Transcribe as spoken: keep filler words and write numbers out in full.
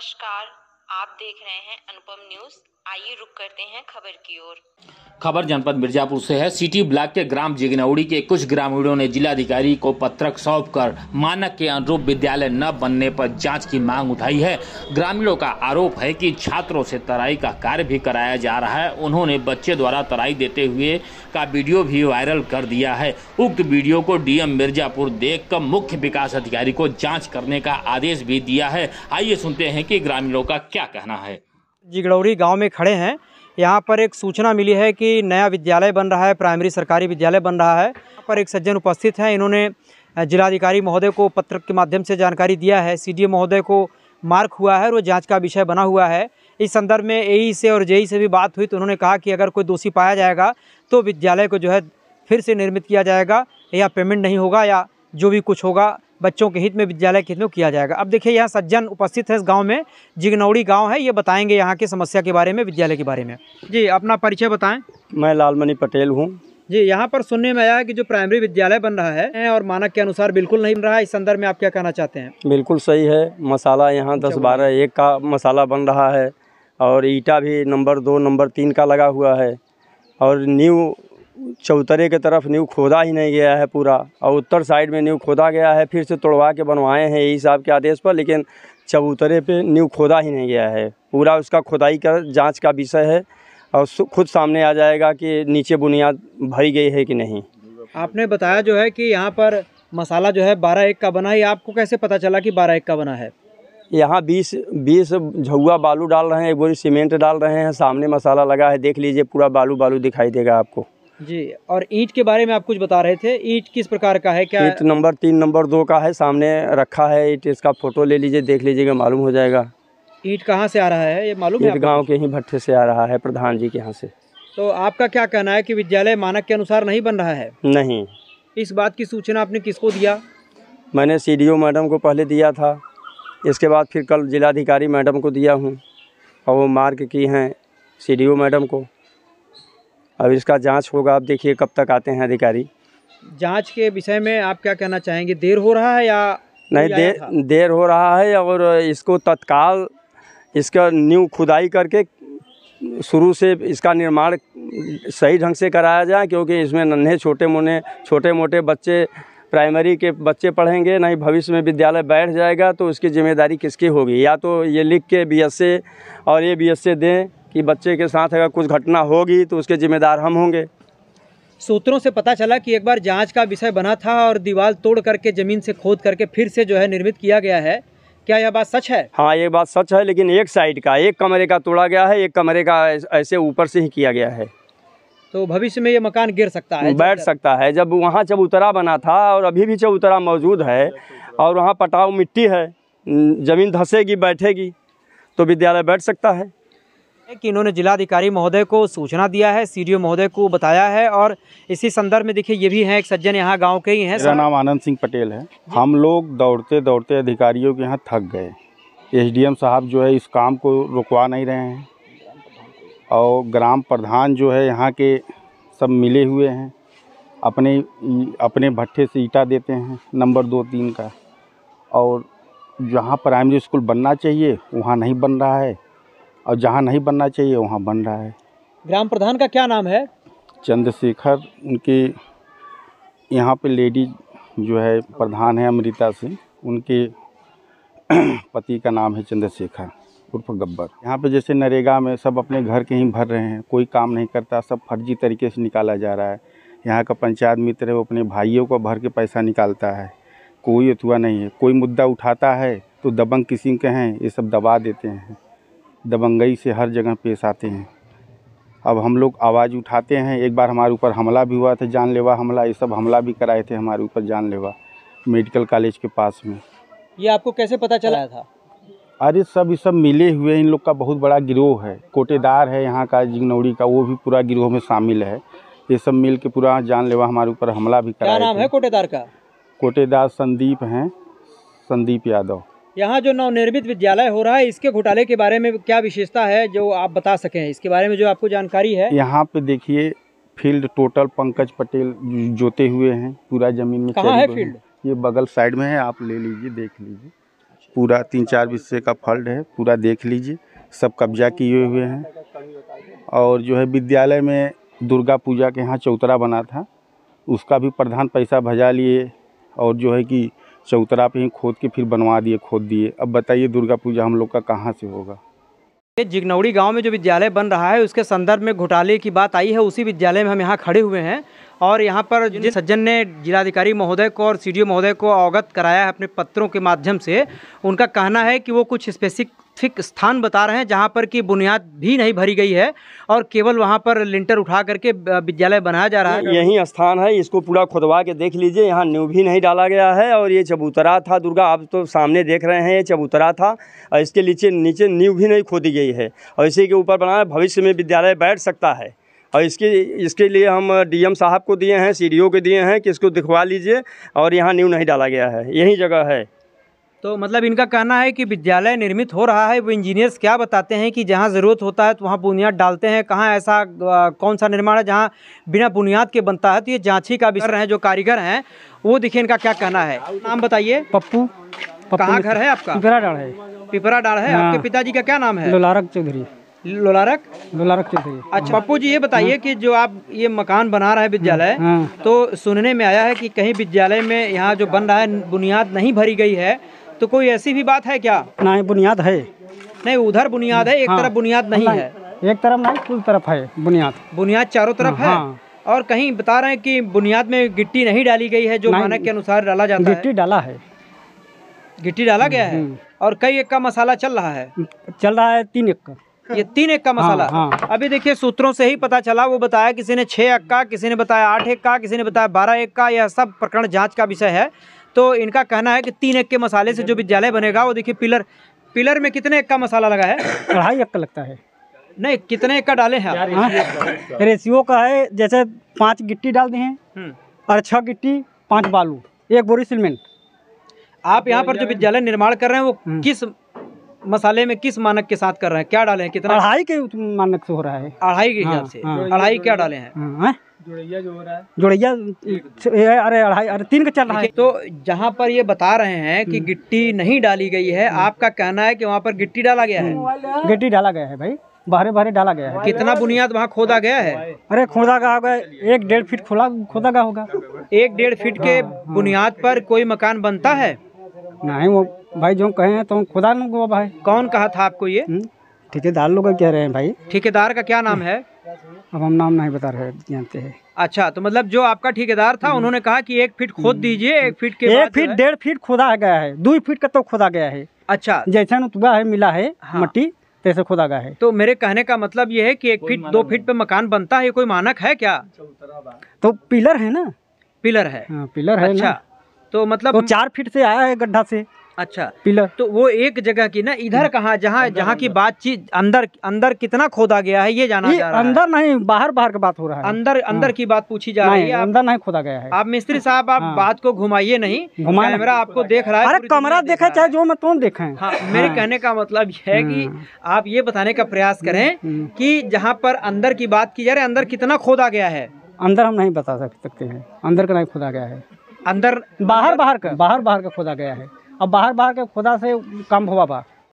नमस्कार, आप देख रहे हैं अनुपम न्यूज। आइए रुक करते हैं खबर की ओर। खबर जनपद मिर्जापुर से है। सिटी ब्लॉक के ग्राम जिगनौड़ी के कुछ ग्रामीणों ने जिलाधिकारी को पत्रक सौंपकर मानक के अनुरूप विद्यालय न बनने पर जांच की मांग उठाई है। ग्रामीणों का आरोप है कि छात्रों से तराई का कार्य भी कराया जा रहा है। उन्होंने बच्चे द्वारा तराई देते हुए का वीडियो भी वायरल कर दिया है। उक्त वीडियो को डीएम मिर्जापुर देखकर मुख्य विकास अधिकारी को जाँच करने का आदेश भी दिया है। आइए सुनते हैं कि ग्रामीणों का क्या कहना है। जिगनौड़ी गांव में खड़े हैं। यहाँ पर एक सूचना मिली है कि नया विद्यालय बन रहा है, प्राइमरी सरकारी विद्यालय बन रहा है। यहाँ पर एक सज्जन उपस्थित हैं। इन्होंने जिलाधिकारी महोदय को पत्र के माध्यम से जानकारी दिया है। सीडीओ महोदय को मार्क हुआ है और वो जांच का विषय बना हुआ है। इस संदर्भ में एई से और जेई से भी बात हुई तो उन्होंने कहा कि अगर कोई दोषी पाया जाएगा तो विद्यालय को जो है फिर से निर्मित किया जाएगा, या पेमेंट नहीं होगा, या जो भी कुछ होगा बच्चों के हित में, विद्यालय के हित में किया जाएगा। अब देखिए यहाँ सज्जन उपस्थित है इस गांव में, जिगनौड़ी गांव है। ये बताएंगे यहाँ की समस्या के बारे में, विद्यालय के बारे में। जी, अपना परिचय बताएं। मैं लालमणि पटेल हूँ। जी, यहाँ पर सुनने में आया है कि जो प्राइमरी विद्यालय बन रहा है और मानक के अनुसार बिल्कुल नहीं बन रहा है। इस संदर्भ में आप क्या कहना चाहते हैं? बिल्कुल सही है। मसाला यहाँ दस बारह एक का मसाला बन रहा है और ईटा भी नंबर दो नंबर तीन का लगा हुआ है और न्यू चौतरे के तरफ न्यू खोदा ही नहीं गया है पूरा, और उत्तर साइड में न्यू खोदा गया है, फिर से तोड़वा के बनवाए हैं यही साहब के आदेश पर, लेकिन चबूतरे पे न्यू खोदा ही नहीं गया है पूरा। उसका खुदाई का जांच का विषय है और खुद सामने आ जाएगा कि नीचे बुनियाद भरी गई है कि नहीं। आपने बताया जो है कि यहाँ पर मसाला जो है बारह एक का बना है। आपको कैसे पता चला कि बारह एक का बना है? यहाँ बीस बीस झुआ बालू डाल रहे हैं, एक बोरी सीमेंट डाल रहे हैं, सामने मसाला लगा है, देख लीजिए पूरा बालू बालू दिखाई देगा आपको। जी, और ईंट के बारे में आप कुछ बता रहे थे। ईंट किस प्रकार का है? क्या ईंट नंबर तीन नंबर दो का है, सामने रखा है ईंट। इसका फोटो ले लीजिए, देख लीजिएगा, मालूम हो जाएगा। ईंट कहाँ से आ रहा है ये मालूम है? गांव के ही भट्टे से आ रहा है, प्रधान जी के यहाँ से। तो आपका क्या कहना है कि विद्यालय मानक के अनुसार नहीं बन रहा है? नहीं। इस बात की सूचना आपने किसको दिया? मैंने सीडीओ मैडम को पहले दिया था, इसके बाद फिर कल जिलाधिकारी मैडम को दिया हूँ और वो मार्क की हैं सीडीओ मैडम को। अब इसका जांच होगा, आप देखिए कब तक आते हैं अधिकारी। जांच के विषय में आप क्या कहना चाहेंगे? देर हो रहा है या नहीं? देर देर हो रहा है और इसको तत्काल इसका न्यू खुदाई करके शुरू से इसका निर्माण सही ढंग से कराया जाए, क्योंकि इसमें नन्हे छोटे मोटे छोटे मोटे बच्चे, प्राइमरी के बच्चे पढ़ेंगे नहीं, भविष्य में विद्यालय बैठ जाएगा तो उसकी जिम्मेदारी किसकी होगी? या तो ये लिख के बी एस ए और ये बी एस ए दें कि बच्चे के साथ अगर कुछ घटना होगी तो उसके जिम्मेदार हम होंगे। सूत्रों से पता चला कि एक बार जांच का विषय बना था और दीवार तोड़ करके ज़मीन से खोद करके फिर से जो है निर्मित किया गया है। क्या यह बात सच है? हाँ, ये बात सच है, लेकिन एक साइड का, एक कमरे का तोड़ा गया है, एक कमरे का ऐसे ऊपर से ही किया गया है। तो भविष्य में ये मकान गिर सकता है, बैठ सकता है। जब वहाँ चबूतरा बना था और अभी भी चबूतरा मौजूद है और वहाँ पटाव मिट्टी है, ज़मीन धंसेगी, बैठेगी तो विद्यालय बैठ सकता है। कि इन्होंने जिलाधिकारी महोदय को सूचना दिया है, सीडीओ महोदय को बताया है। और इसी संदर्भ में देखिए ये भी हैं एक सज्जन, यहाँ गांव के ही हैं। मेरा नाम आनंद सिंह पटेल है। हम लोग दौड़ते दौड़ते अधिकारियों के यहाँ थक गए। एसडीएम साहब जो है इस काम को रुकवा नहीं रहे हैं और ग्राम प्रधान जो है यहाँ के सब मिले हुए हैं, अपने अपने भट्टे से ईटा देते हैं नंबर दो तीन का, और जहाँ प्राइमरी स्कूल बनना चाहिए वहाँ नहीं बन रहा है और जहाँ नहीं बनना चाहिए वहाँ बन रहा है। ग्राम प्रधान का क्या नाम है? चंद्रशेखर। उनके यहाँ पे लेडी जो है प्रधान है अमृता सिंह, उनके पति का नाम है चंद्रशेखर उर्फ गब्बर। यहाँ पे जैसे नरेगा में सब अपने घर के ही भर रहे हैं, कोई काम नहीं करता, सब फर्जी तरीके से निकाला जा रहा है। यहाँ का पंचायत मित्र है, वो अपने भाइयों को भर के पैसा निकालता है, कोई अथुआ नहीं है। कोई मुद्दा उठाता है तो दबंग किस्म के हैं, ये सब दबा देते हैं, दबंगई से हर जगह पेश आते हैं। अब हम लोग आवाज़ उठाते हैं। एक बार हमारे ऊपर हमला भी हुआ था, जानलेवा हमला, ये सब हमला भी कराए थे हमारे ऊपर जानलेवा, मेडिकल कॉलेज के पास में। ये आपको कैसे पता चला था? अरे सब ये सब मिले हुए, इन लोग का बहुत बड़ा गिरोह है। कोटेदार है यहाँ का जिगनौड़ी का, वो भी पूरा गिरोह में शामिल है। ये सब मिल के पूरा जानलेवा हमारे ऊपर हमला भी कराए थे। क्या नाम है कोटेदार का? कोटेदार संदीप हैं, संदीप यादव। यहाँ जो नवनिर्मित विद्यालय हो रहा है, इसके घोटाले के बारे में क्या विशेषता है जो आप बता सकें, इसके बारे में जो आपको जानकारी है? यहाँ पे देखिए फील्ड टोटल पंकज पटेल जोते हुए हैं, पूरा जमीन में। कहाँ है फील्ड? ये बगल साइड में है, आप ले लीजिए, देख लीजिए। पूरा तीन चार विषय का फल्ड है, पूरा देख लीजिए, सब कब्जा किए हुए हैं। और जो है विद्यालय में दुर्गा पूजा के यहाँ चौतरा बना था, उसका भी प्रधान पैसा भजा लिए और जो है कि चौतरा पे ही खोद के फिर बनवा दिए, खोद दिए। अब बताइए दुर्गा पूजा हम लोग का कहाँ से होगा। जिगनौड़ी गांव में जो विद्यालय बन रहा है उसके संदर्भ में घोटाले की बात आई है। उसी विद्यालय में हम यहाँ खड़े हुए हैं और यहाँ पर जिन सज्जन ने जिलाधिकारी महोदय को और सीडीओ महोदय को अवगत कराया है अपने पत्रों के माध्यम से, उनका कहना है कि वो कुछ स्पेसिफिक स्थान बता रहे हैं जहाँ पर कि बुनियाद भी नहीं भरी गई है और केवल वहाँ पर लिंटर उठा करके विद्यालय बनाया जा रहा है। यही स्थान है, इसको पूरा खुदवा के देख लीजिए, यहाँ नींव भी नहीं डाला गया है और ये चबूतरा था दुर्गा, आप तो सामने देख रहे हैं ये चबूतरा था और इसके नीचे नीचे नींव भी नहीं खोदी गई है और इसी के ऊपर बनाया। भविष्य में विद्यालय बैठ सकता है और इसके इसके लिए हम डीएम साहब को दिए हैं, सीडीओ को दिए हैं कि इसको दिखवा लीजिए और यहाँ नींव नहीं डाला गया है, यही जगह है। तो मतलब इनका कहना है कि विद्यालय निर्मित हो रहा है, वो इंजीनियर्स क्या बताते हैं कि जहाँ ज़रूरत होता है तो वहाँ बुनियाद डालते हैं, कहाँ ऐसा आ, कौन सा निर्माण है जहाँ बिना बुनियाद के बनता है। तो ये जांची का विषय है, जो कारीगर हैं वो देखिए इनका क्या कहना है। नाम बताइए। पप्पू। कहाँ घर है आपका? पिपरा डाढ़ है। पिपरा डाढ़ है। हाँ। आपके पिताजी का क्या नाम है? लोलारक चौधरी। लोलारक लोलारक चौधरी। अच्छा पप्पू जी, ये बताइए कि जो आप ये मकान बना रहे हैं विद्यालय, हाँ। तो सुनने में आया है कि कहीं विद्यालय में यहाँ जो बन रहा है बुनियाद नहीं भरी गई है, तो कोई ऐसी भी बात है क्या? नहीं, बुनियाद है। नहीं, उधर बुनियाद है, एक हाँ। तरफ बुनियाद नहीं है। एक तरफ नहीं, कुल तरफ है बुनियाद। बुनियाद चारों तरफ है। हाँ। और कहीं बता रहे हैं कि बुनियाद में गिट्टी नहीं डाली गई है, जो मानक के अनुसार डाला जाता है। गिट्टी डाला है। गिट्टी डाला गया है। और कई एक का मसाला चल रहा है। चल रहा है तीन एक का। ये तीन एक का मसाला। हाँ, हाँ। अभी देखिए सूत्रों से ही पता चला, वो बताया किसी ने छः एक का, किसी ने बताया आठ एक का, किसी ने बताया बारह एक का। यह सब प्रकरण जांच का विषय है। तो इनका कहना है कि तीन एक के मसाले से जो विद्यालय बनेगा, वो देखिए पिलर पिलर में कितने एक का मसाला लगा है? अढ़ाई एक का लगता है। नहीं, कितने एक का डाले हैं आप? हाँ? रेशियो का है, जैसे पाँच गिट्टी डाल दी हैं और छः गिट्टी पाँच बालू, एक बोरी सीमेंट। आप यहाँ पर जो विद्यालय निर्माण कर रहे हैं वो किस मसाले में, किस मानक के साथ कर रहे हैं? क्या डाले हैं? कितना? अढ़ाई के मानक से हो रहा है। अढ़ाई के हिसाब से। अढ़ाई क्या डाले हैं? हाँ। जोड़ैया जो हो रहा है, जोड़ैया अरे अढ़ाई अरे तीन का चल रहा है। तो जहाँ पर ये बता रहे हैं कि गिट्टी नहीं डाली गई है, आपका कहना है कि वहाँ पर गिट्टी डाला गया है? गिट्टी डाला गया है भाई, बाहरे बाहरे डाला गया है। कितना बुनियाद वहाँ खोदा गया है? अरे खोदा का होगा, एक डेढ़ फीट खोला खोदा का होगा। एक डेढ़ फीट के बुनियाद पर कोई मकान बनता है? नहीं, वो भाई जो कहे हैं तो खुदा न भाई। कौन कहा था आपको ये? ठेकेदार लोग कह रहे हैं भाई। ठेकेदार का क्या नाम है? अब हम नाम नहीं बता रहे, जानते हैं। अच्छा, तो मतलब जो आपका ठेकेदार था उन्होंने कहा कि एक फीट खोद दीजिए, एक फीट के एक फीट डेढ़ फीट खोदा गया है, दो फीट का तो खोदा गया है। अच्छा, जैसा नुतबा है मिला है। हाँ। मट्टी तैसे खोदा गया है। तो मेरे कहने का मतलब ये है कि एक फीट दो फीट पे मकान बनता है, कोई मानक है क्या? तो पिलर है ना। पिलर है। हाँ, पिलर है। अच्छा, तो मतलब तो चार फीट से आया है गड्ढा से। अच्छा, पिलर तो वो एक जगह की ना, इधर कहाँ, जहाँ जहाँ की बातचीत अंदर अंदर कितना खोदा गया है ये जाना जा रहा है। अंदर नहीं, बाहर बाहर की बात हो रहा है। अंदर अंदर की बात पूछी जा रही है। अंदर नहीं खोदा गया है। आप मिस्त्री साहब, आप बात को घुमाइए नहीं, कैमरा आपको देख रहा है। अरे कमरा देखा चाहे जो मैं तुम देखें। हाँ, मेरे कहने का मतलब यह है कि आप ये बताने का प्रयास करें कि जहाँ पर अंदर की बात की जा रही है, अंदर कितना खोदा गया है? अंदर हम नहीं बता सकते हैं, अंदर का नहीं खोदा गया है। अंदर बाहर बाहर का बाहर बाहर का खोदा गया है। अब बाहर बाहर के खुदा से कम हुआ बा